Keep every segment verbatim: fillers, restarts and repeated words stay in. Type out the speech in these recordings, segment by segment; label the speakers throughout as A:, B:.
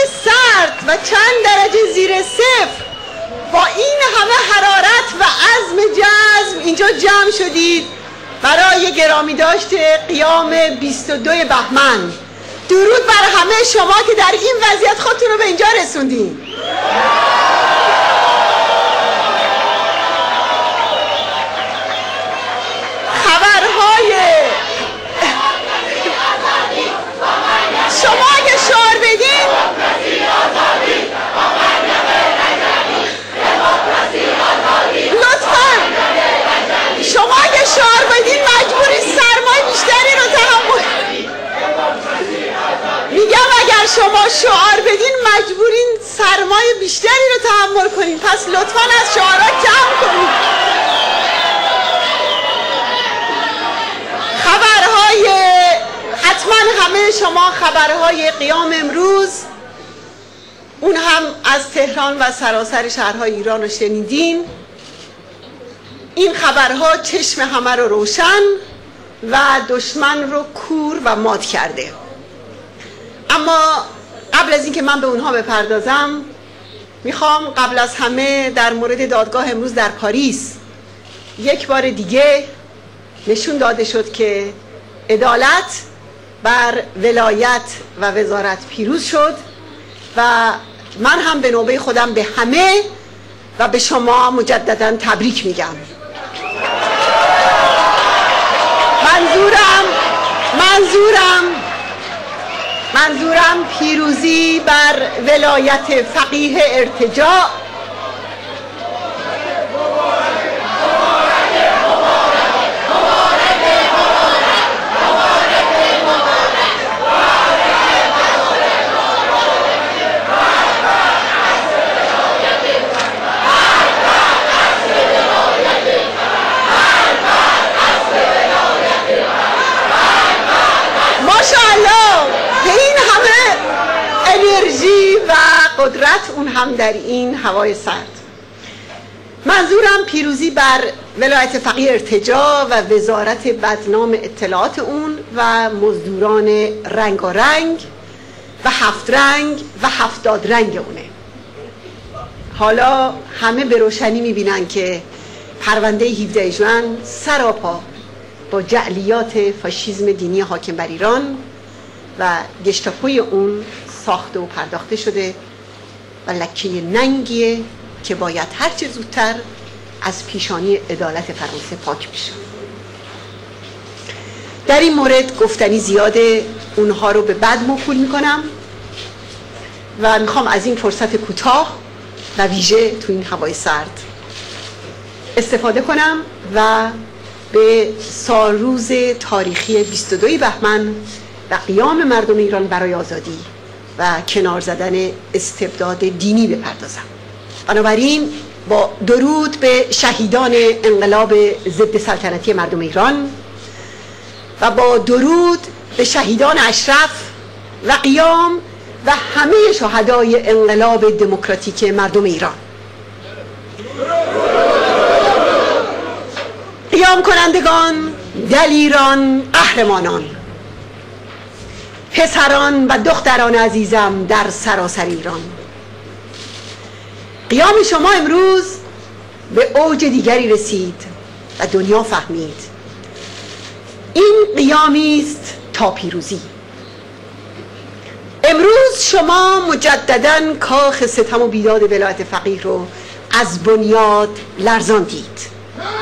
A: سرد و چند درجه زیر صفر با این همه حرارت و عزم جزم اینجا جمع شدید برای گرامی داشته قیام بیست و دو بهمن. درود بر همه شما که در این وضعیت خودتون رو به اینجا رسوندین. خبرهای شما اگه شعار بدین لطفا شما اگه شعار بدین مجبوری سرمایه بیشتری رو تحمل. میگم اگر شما شعار بدین مجبورین سرمایه بیشتری رو تحمل کنین، پس لطفا از شعارها کم کنین. خبرهای حتما همه شما خبرهای قیام امروز اون هم از تهران و سراسر شهرهای ایران رو شنیدین. این خبرها چشم همه رو روشن و دشمن رو کور و مات کرده. اما قبل از اینکه من به اونها بپردازم میخوام قبل از همه در مورد دادگاه امروز در پاریس یک بار دیگه نشون داده شد که عدالت بر ولایت و وزارت پیروز شد و من هم به نوبه خودم به همه و به شما مجددا تبریک میگم. منظورم منظورم منظورم پیروزی بر ولایت فقیه ارتجاع و قدرت، اون هم در این هوای سرد. منظورم پیروزی بر ولایت فقیه ارتجاع و وزارت بدنام اطلاعات اون و مزدوران رنگارنگ و هفت رنگ و هفتاد رنگ اونه. حالا همه به روشنی میبینن که پرونده هفده ژوئن سراپا با جعلیات فاشیسم دینی حاکم بر ایران و گشتاپوی اون ساخته و پرداخته شده و لکه ننگیه که باید هرچه زودتر از پیشانی عدالت فرانسه پاک بشه. در این مورد گفتنی زیاده، اونها رو به بد موکول میکنم و میخوام از این فرصت کوتاه و ویژه تو این هوای سرد استفاده کنم و به سالروز تاریخی بیست و دو بهمن و قیام مردم ایران برای آزادی و کنار زدن استبداد دینی بپردازم. بنابراین با درود به شهیدان انقلاب ضد سلطنتی مردم ایران و با درود به شهیدان اشرف و قیام و همه شهدای انقلاب دموکراتیک مردم ایران، قیام کنندگان، دلیران، قهرمانان، پسران و دختران عزیزم در سراسر ایران، قیام شما امروز به اوج دیگری رسید و دنیا فهمید این قیامی است تا پیروزی. امروز شما مجددا کاخ ستم و بیداد ولایت فقیه رو از بنیاد لرزاندید.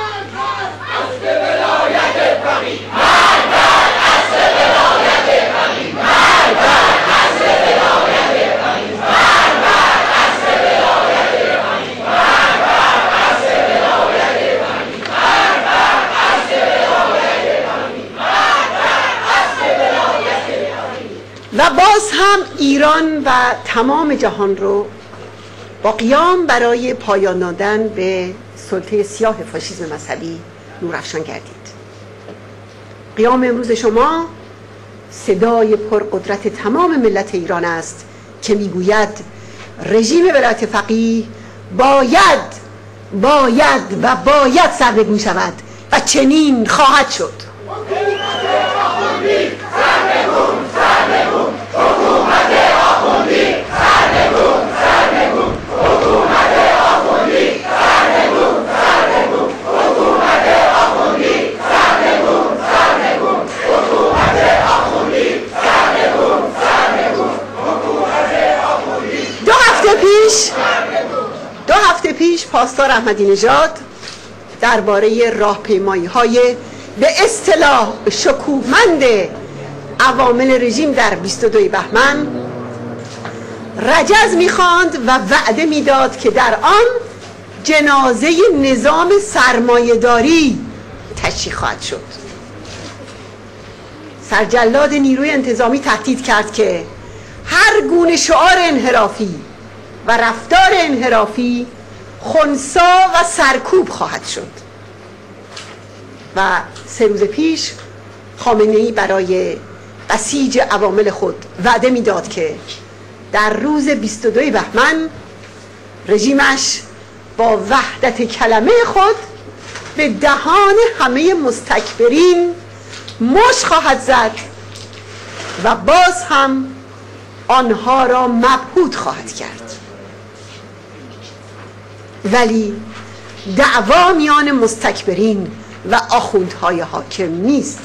A: و باز هم ایران و تمام جهان رو با قیام برای پایان دادن به سلطه سیاه فاشیسم مذهبی نورافشان کردید. قیام امروز شما صدای پرقدرت تمام ملت ایران است که میگوید رژیم ولایت فقیه باید باید و باید سرنگون شود و چنین خواهد شد.
B: حکومت آخوندی سرنگون، سرنگون، حکومت آخوندی سرنگون.
A: پاسدار احمدی نژاد درباره راهپیمایی‌های به اصطلاح شکوهمند عوامل رژیم در بیست و دو بهمن رجز می‌خواند و وعده میداد که در آن جنازه نظام سرمایه‌داری تشییع خواهد شد. سرجلاد نیروی انتظامی تهدید کرد که هر گونه شعار انحرافی و رفتار انحرافی خنثی و سرکوب خواهد شد. و سه روز پیش خامنه‌ای برای بسیج عوامل خود وعده میداد که در روز بیست و دو بهمن رژیمش با وحدت کلمه خود به دهان همه مستکبرین مشت خواهد زد و باز هم آنها را مبهوت خواهد کرد. ولی دعوا میان مستکبرین و آخوندهای حاکم نیست.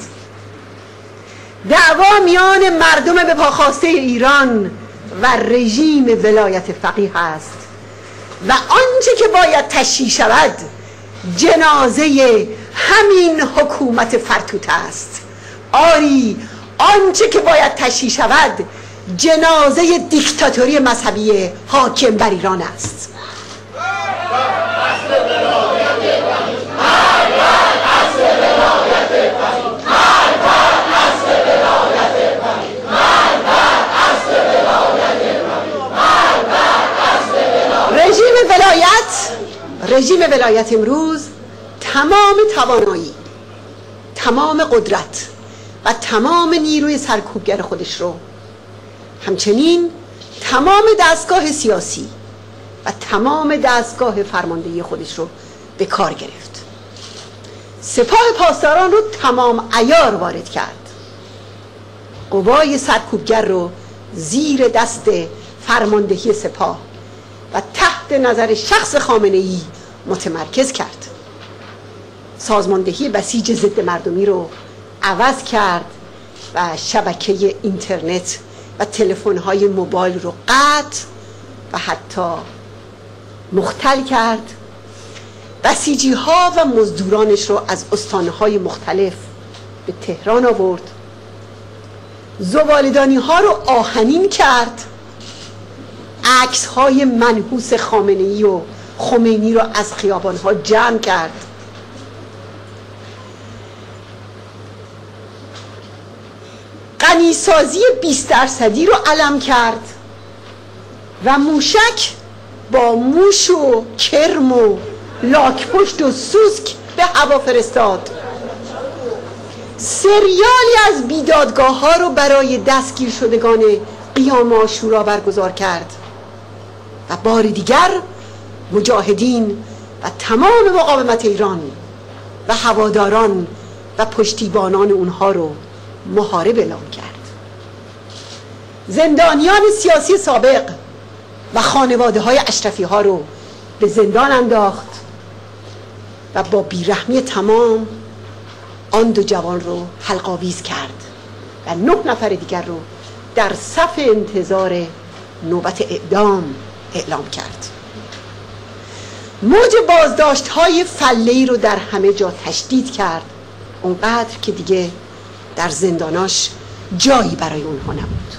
A: دعوا میان مردم به پاخواسته ایران و رژیم ولایت فقیه است و آنچه که باید تشییع شود جنازه همین حکومت فرتوت است. آری آنچه که باید تشییع شود جنازه دیکتاتوری مذهبی حاکم بر ایران است. رژیم ولایت رژیم ولایت امروز تمام توانایی، تمام قدرت و تمام نیروی سرکوبگر خودش رو، همچنین تمام دستگاه سیاسی و تمام دستگاه فرماندهی خودش رو به کار گرفت. سپاه پاسداران رو تمام عیار وارد کرد. قوای سرکوبگر رو زیر دست فرماندهی سپاه و تحت نظر شخص خامنه‌ای متمرکز کرد. سازماندهی بسیج ضد مردمی رو عوض کرد و شبکه اینترنت و تلفن‌های موبایل رو قطع و حتی مختل کرد. بسیجی‌ها و مزدورانش رو از استان‌های مختلف به تهران آورد. زباله‌دانی‌ها رو آهنین کرد. عکس‌های منحوس خامنه‌ای و خمینی رو از خیابان‌ها جمع کرد. غنیسازی بیست درصدی رو علم کرد و موشک با موش و کرم و لاک‌پشت و سوسک به هوا فرستاد. سریالی از بیدادگاه ها رو برای دستگیر شدگان قیام عاشورا برگزار کرد و بار دیگر مجاهدین و تمام مقاومت ایران و هواداران و پشتیبانان اونها رو محارب اعلام کرد. زندانیان سیاسی سابق و خانواده های اشرفی ها رو به زندان انداخت و با بیرحمی تمام آن دو جوان رو حلق‌آویز کرد و نه نفر دیگر رو در صف انتظار نوبت اعدام اعلام کرد. موج بازداشت های فله‌ای رو در همه جا تشدید کرد، اونقدر که دیگه در زنداناش جایی برای اونها نبود.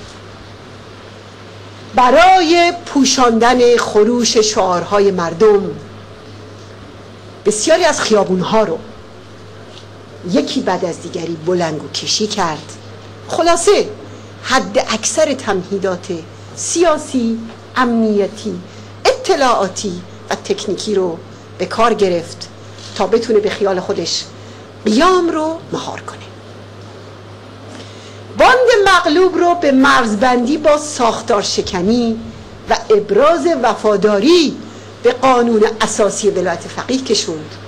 A: برای پوشاندن خروش شعارهای مردم بسیاری از خیابونها رو یکی بعد از دیگری بلند و کشی کرد. خلاصه حد اکثر تمهیدات سیاسی، امنیتی، اطلاعاتی و تکنیکی رو به کار گرفت تا بتونه به خیال خودش قیام رو مهار کنه. باند مغلوب رو به مرزبندی با ساختار شکنی و ابراز وفاداری به قانون اساسی ولایت فقیه کشوند